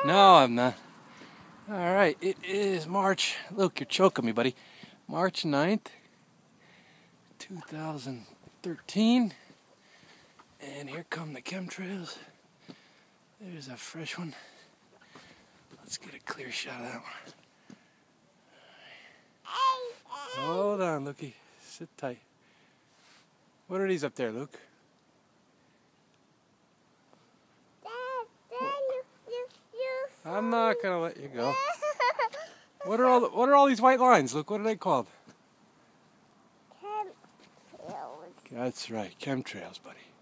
No, I'm not. Alright, it is March. Look, you're choking me, buddy. March 9th, 2013. And here come the chemtrails. There's a fresh one. Let's get a clear shot of that one. Hold on, Lukey. Sit tight. What are these up there, Luke? I'm not gonna let you go. What are all these white lines, Luke? What are they called? Chemtrails. That's right, chemtrails, buddy.